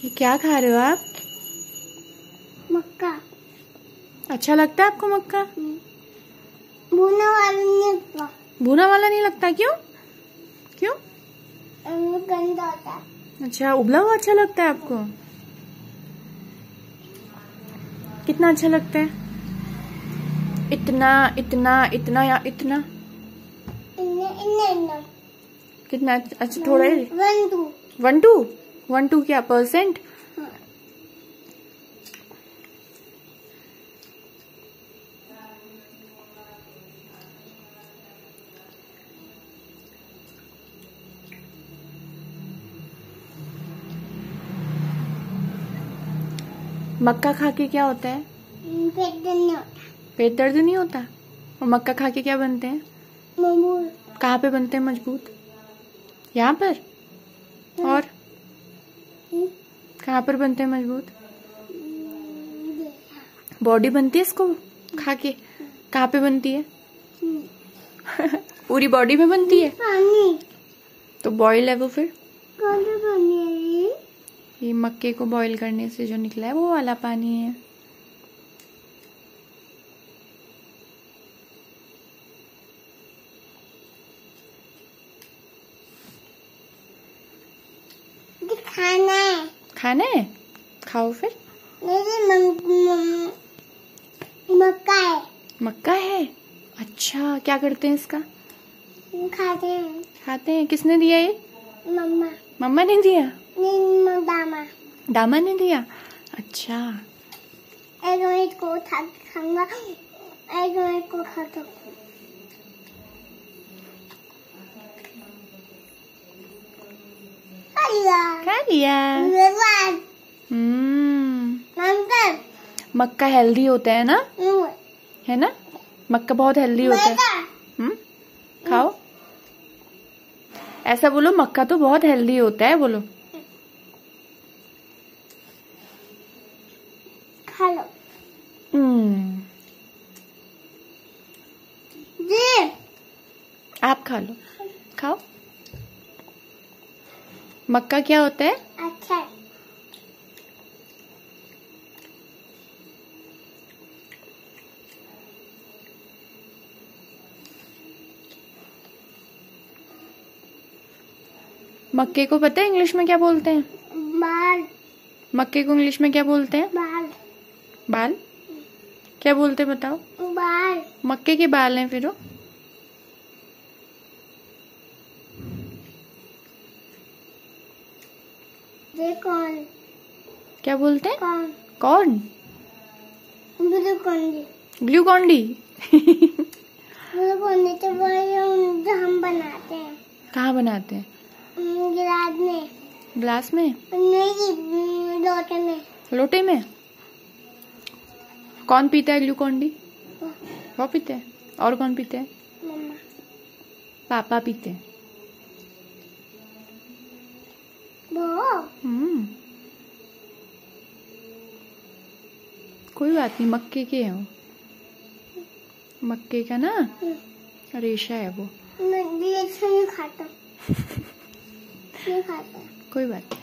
ये क्या खा रहे हो आप? मक्का। अच्छा लगता है आपको मक्का? भुना वाला नहीं लगता। भुना वाला नहीं लगता? क्यों क्यों? गंदा होता है। अच्छा, उबला हुआ अच्छा लगता है आपको? कितना अच्छा लगता है? इतना इतना इतना या इतना? इन्ने कितना? अच्छा, थोड़े 1 2 1 2 1 2 क्या परसेंट? मक्का खा के क्या होता है? पेट दर्द नहीं होता। पेट दर्द नहीं होता? और मक्का खा के क्या बनते हैं? मजबूत। कहाँ पे बनते हैं मजबूत? यहाँ पर? और कहाँ पर बनते हैं मजबूत? बॉडी बनती है इसको खा के? कहाँ पे बनती है? पूरी बॉडी में बनती है? पानी। तो बॉयल है वो फिर? कौन सा पानी है? ये मक्के को बॉईल करने से जो निकला है वो वाला पानी है। खाना है। खाना है? खाओ फिर। मक्का है। मक्का है? अच्छा, क्या करते हैं इसका? खाते हैं। खाते हैं। किसने दिया ये? मम्मा। मम्मा ने दिया? नहीं, दामा। दामा ने दिया? अच्छा। एक मिनट को खाऊंगा, एक मिनट को खाता हूँ। खा लिया। मक्का हेल्दी होता है ना? है ना? मक्का बहुत हेल्दी होता है। खाओ। ऐसा बोलो, मक्का तो बहुत हेल्दी होता है, बोलो। खा लो। जी। आप खा लो। खाओ। मक्का क्या होता है? अच्छा। मक्के को पता है इंग्लिश में क्या बोलते हैं? बाल। मक्के को इंग्लिश में क्या बोलते हैं? बाल। बाल? क्या बोलते हैं बताओ? बाल। मक्के के बाल हैं फिर वो। ये कौन? क्या बोलते हैं? कौन? कौन? Glucon D. Glucon D? Glucon D तो जो हम बनाते हैं। कहाँ बनाते हैं? गिलास में। ग्लास में? नहीं, लोटे में। लोटे में? कौन पीता है ग्लूकोन डी? वो पीते हैं। और कौन पीते हैं? मम्मा। पापा पीते हैं। कोई बात नहीं, मक्के के हैं वो। मक्के का ना रेशा है वो। मैं नहीं खाता। नहीं खाता। कोई बात नहीं।